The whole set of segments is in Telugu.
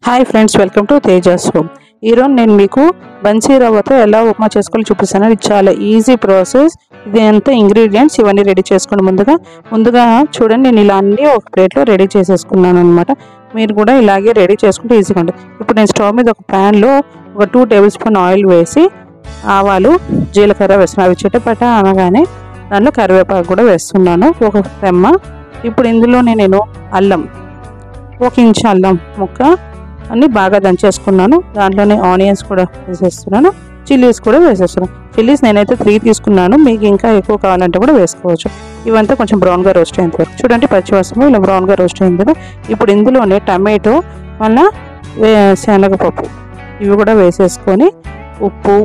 Hi friends, welcome to Tejas home. ఈరోజు నేను మీకు బన్సీ రవ్వతో ఎలా ఉప్మా చేసుకోవాలో చూపిస్తాను. ఇది చాలా ఈజీ ప్రాసెస్. ఇది అంతా ఇంగ్రీడియంట్స్ ఇవన్నీ రెడీ చేసుకోండి. ముందుగా చూడండి, నేను ఇలా అన్నీ ఒక ప్లేట్లో రెడీ చేసేసుకున్నాను అనమాట. మీరు కూడా ఇలాగే రెడీ చేసుకుంటే ఈజీగా ఉంటుంది. ఇప్పుడు నేను స్టవ్ మీద ఒక ప్యాన్లో ఒక 2 టేబుల్ స్పూన్ ఆయిల్ వేసి ఆవాలు జీలకర్ర వేస్తున్నాను. అవి చిటపట అనగానే దాంట్లో కరివేపాకు కూడా వేస్తున్నాను, ఒక రెమ్మ. ఇప్పుడు ఇందులో నేను అల్లం, 1 ఇంచు అల్లం ముక్క అన్నీ బాగా దంచేసుకున్నాను. దాంట్లోనే ఆనియన్స్ కూడా వేసేస్తున్నాను, చిల్లీస్ కూడా వేసేస్తున్నాను. చిల్లీస్ నేనైతే 3 తీసుకున్నాను, మీకు ఇంకా ఎక్కువ కావాలంటే కూడా వేసుకోవచ్చు. ఇవంతా కొంచెం బ్రౌన్గా రోస్ట్ అయ్యేంత వరకు చూడండి. పచ్చివాసన ఇలా బ్రౌన్గా రోస్ట్ అయింది కదా. ఇప్పుడు ఇందులోనే టమాటో మళ్ళీ శనగపప్పు ఇవి కూడా వేసేసుకొని ఉప్పు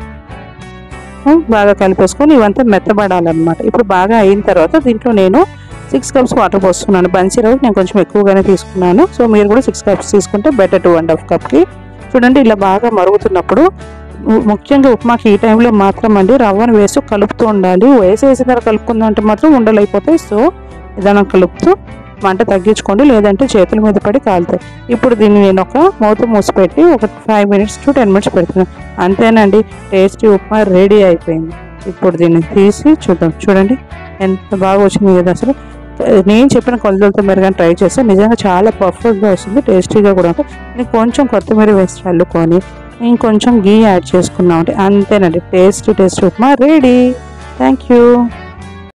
బాగా కలిపేసుకొని ఇవంతా మెత్తబడాలన్నమాట. ఇప్పుడు బాగా అయిన తర్వాత దీంట్లో నేను 6 కప్స్ వాటర్ పోస్తున్నాను. బన్సీ రవ్వ నేను కొంచెం ఎక్కువగానే తీసుకున్నాను, సో మీరు కూడా 6 కప్స్ తీసుకుంటే బెటర్. 2.5 కప్కి చూడండి. ఇలా బాగా మరుగుతున్నప్పుడు ముఖ్యంగా ఉప్మాకి ఈ టైంలో మాత్రం అండి రవ్వను వేసి కలుపుతూ ఉండాలి. వేసేసిన తర్వాత కలుపుకుందంటే మాత్రం ఉండలు అయిపోతాయి. సో నిదానం కలుపుతూ మంట తగ్గించుకోండి, లేదంటే చేతుల మీద పడి కాలుతాయి. ఇప్పుడు దీన్ని నేను ఒక మూత మూసిపెట్టి ఒక 5 minutes to 10 minutes పెడుతున్నాను. అంతేనండి, టేస్టీ ఉప్మా రెడీ అయిపోయింది. ఇప్పుడు దీన్ని తీసి చూద్దాం. చూడండి ఎంత బాగా వచ్చింది కదా. అసలు నేను చెప్పిన కొలతలతో మీరు కానీ ట్రై చేస్తే నిజంగా చాలా పర్ఫెక్ట్గా వస్తుంది, టేస్టీగా కూడా ఉంటుంది. నేను కొంచెం కొత్తిమీర వేసి చల్లుకొని ఇంకొంచెం గీ యాడ్ చేసుకున్నామంటే అంతేనండి, tasty upma ready. Thank you.